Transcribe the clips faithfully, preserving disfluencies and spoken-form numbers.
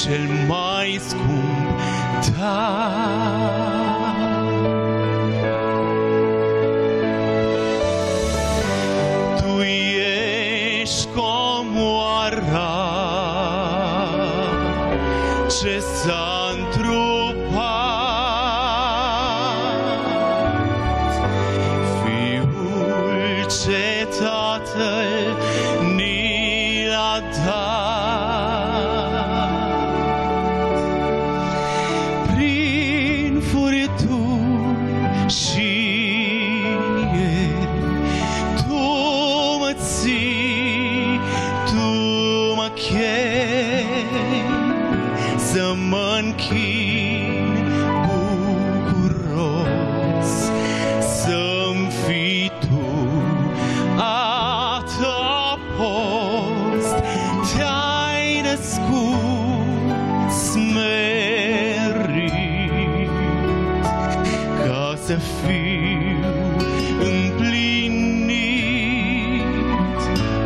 cel mai scump dar. Tu ești comoara ce s-a întrupat, Fiul ce Tatăl ni l-a dat. Prin furtuni și ieri Tu mă ții, Tu mă chemi să mă închin bucuros, să-mi fii Tu adăpost. Te-ai născut smerit ca să fiu împlinit,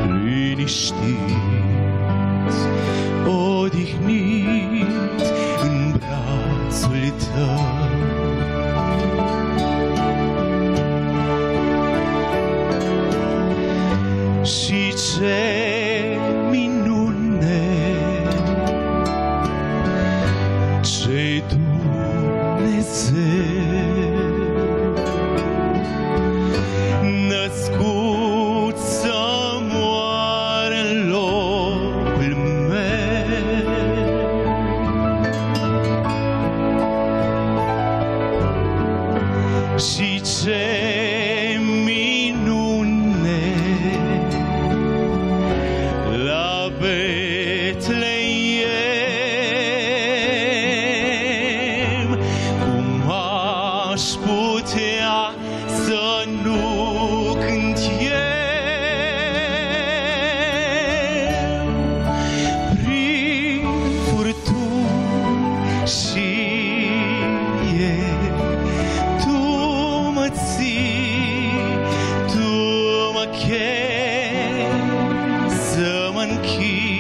liniștit, odihnit în brațul Tău. Și ce minune, ce-i Dumnezeu, născut să moară în locul meu. Și ce minune, la Betleem, cum aș putea să nu cânt eu. Prin furtuni și ieri Tu mă ții, Tu mă chemi să mă închin